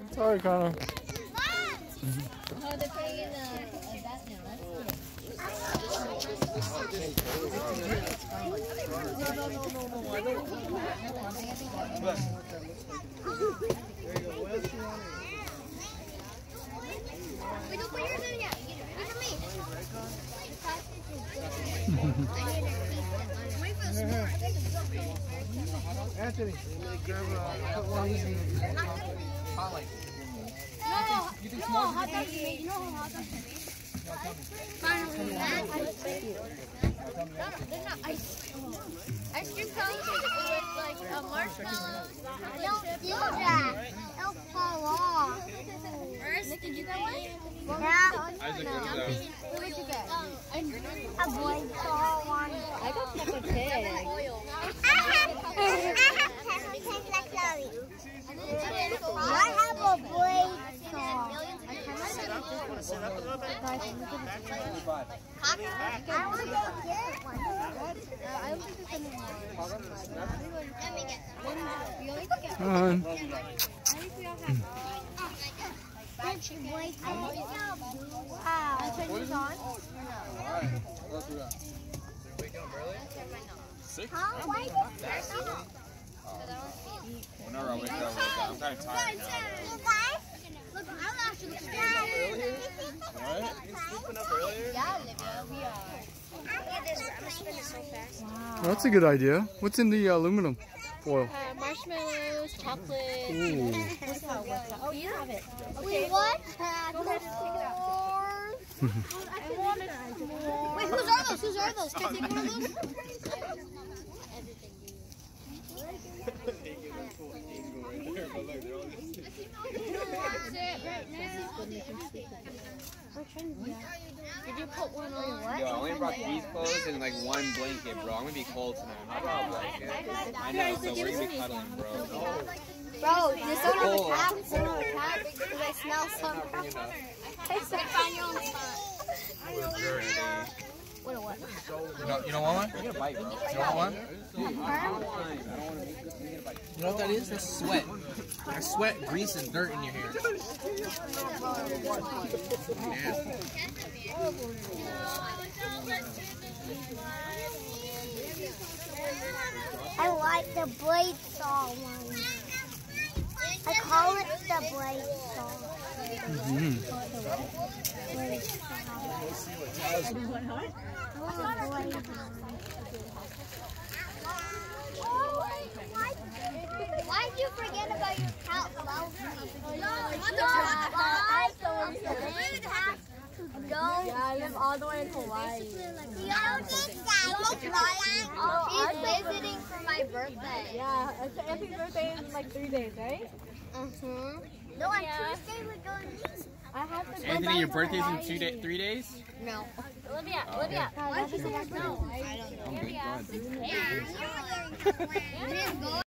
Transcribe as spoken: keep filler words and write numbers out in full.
Sorry, Connor. Oh, they're putting in a, a bath now. That's cool. No, no, no, no, no. I don't. Wait, don't put yours in yet. Look at me. Wait for the s'more. Anthony, grab a put one easy. Holly. No, you know how hot dogs are made. You know how hot dogs are made? Finally, that. They're not ice. Ice cream cones with like a marshmallow. Don't do that. It'll fall off. Nick, did you get one? Yeah. Isaac, what is What did you get? A boy saw one. I got Peppa Pig. I have Peppa Pig like Chloe. I have a boy saw. I want to get one. I don't think there's any more. Let me get some. You only get Come on. I think we all have boy saw. Wow. I turn these on? Alright, let's do that. Wake up early? Six? Huh? Why is it turn off? Whenever I wake up, I'm kind of tired now. You guys? Look, I'm actually looking at What? You sleeping up earlier? Yeah, Olivia, we are. I'm spinning so fast. Well, that's a good idea. What's in the uh, aluminum foil? Uh, marshmallows, chocolate. Ooh. What's that? What's that? Oh, you have it. Wait, what? Go ahead and take it out. Wait, whose are those? Whose are those? Can I take one of those? Did you put one on? Yo, I only brought these clothes and like one blanket, bro. I'm gonna be cold tonight. I brought a blanket. I know, so we're gonna be cuddling, bro. Bro, there's someone on the tap. Someone on the tap because I smell something. Hey, so find your own spot. What a what? You don't, you don't want one? You bite, bro. You don't want one? You know what that is? That's sweat. That's sweat, grease, and dirt in your hair. I like the blade saw one. I call it the blade saw. Mm-hmm. Why did you forget about your couch? No, Yeah, I live all the way in Hawaii. He's visiting for my birthday. Yeah, Anthony's birthday is in like three days, right? Mm-hmm. No, on Tuesday we're going to I have to go Anthony, back your to birthday's in Hawaii. two day, three days? No. Olivia, Oh, Olivia. okay. Why did you say no? I don't know. I'm good, bud. Yeah, you're